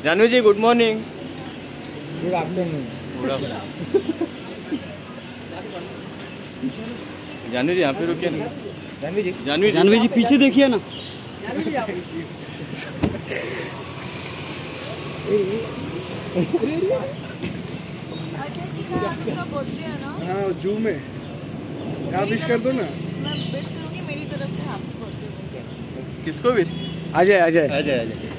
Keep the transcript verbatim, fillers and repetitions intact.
Janvi ji good morning. Good afternoon. Janvi ji यहाँ पे रुकिए ना। जानवी जी जानवी जानवी जी पीछे देखिए ना। हाँ जू में आप विश कर दो ना। मैं विश करूँगी मेरी तरफ से हैप्पी बर्थडे। किसको विश? अजय अजय अजय अजय